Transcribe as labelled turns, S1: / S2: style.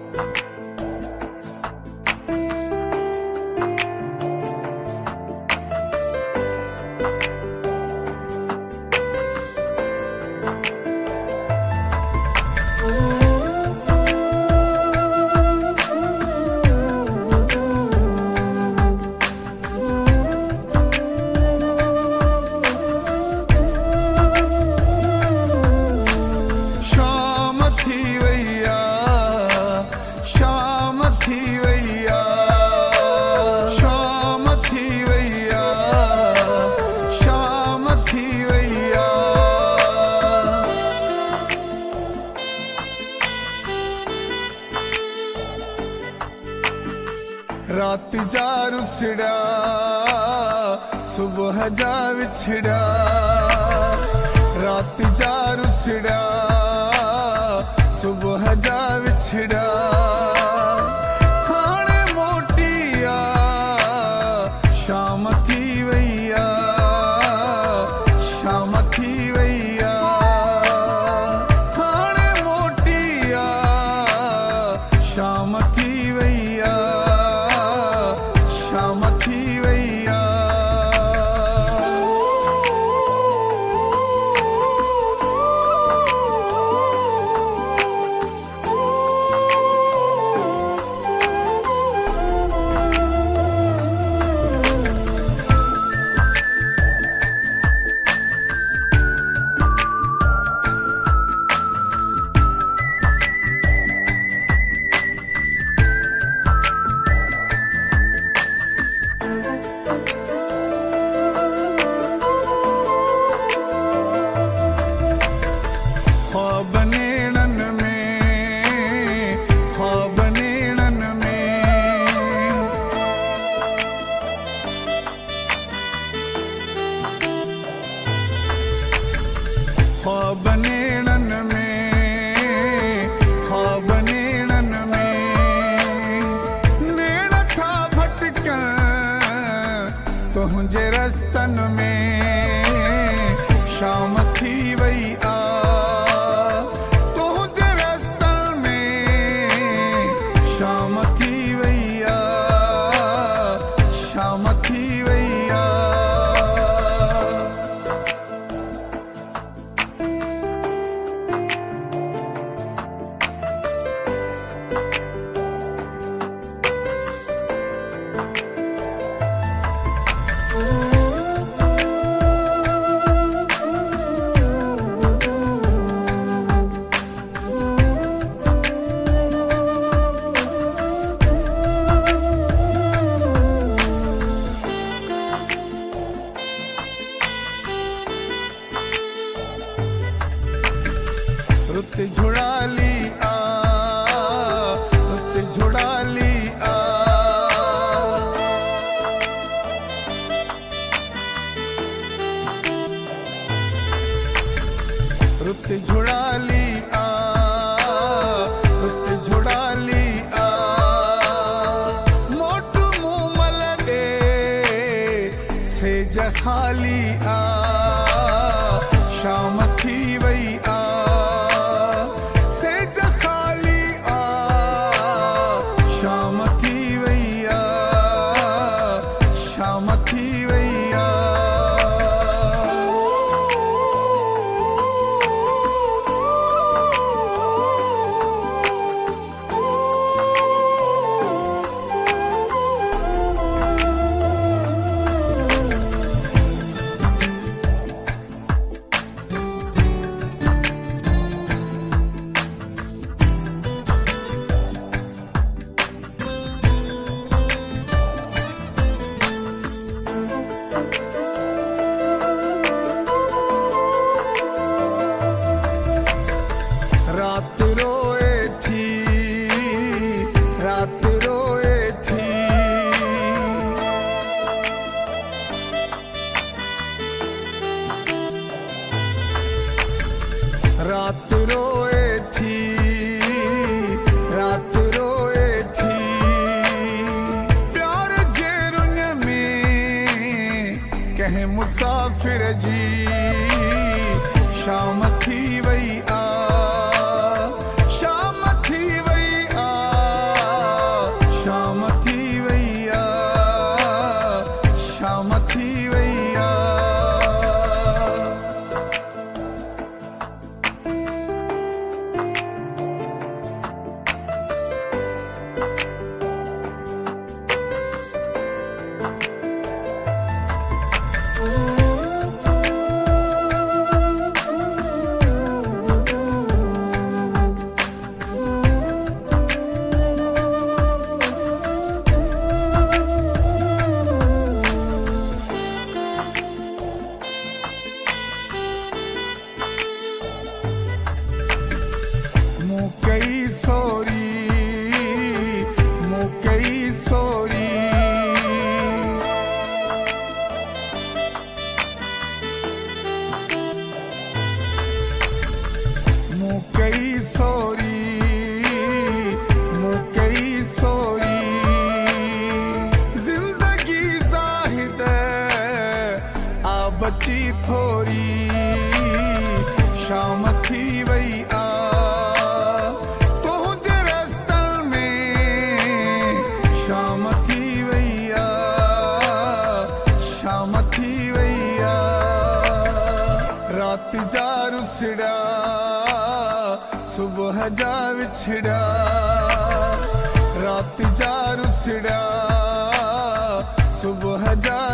S1: रात जा रुसड़ा सुबह जा विछड़ा, रात जा रुसड़ा सुबह जा विछड़ा। खाने मोटिया शाम थी वैया, शाम थी वैया। खाने मोटिया शाम थी वैया, शाम थी वैया। ख्वाब नेड़न में, ख्वाब नेड़न में, ख्वाब नेड़न में, ख्वाब नेड़न में। नेड़ था भटकन तुझे रस्तन में, शाम थी वही आ शाम थी वैया, शाम थी वैया। रुत झुड़ाली आ, रुत झुड़ाली आ। रुत झुड़ाली आ, रुत झुड़ाली आ। मोटू मुँह मलदे से जखाली आ, शाम थी वही आ। शाम थी वैया, शाम थी वैया। अची थोरी शाम थी वई आ तुंहिंजे रस्तनि में शाम थी वई आ शाम थी वई आ रात जा रुसड़ा सुबह जा विछड़ा रात जा रुसड़ा सुबह जा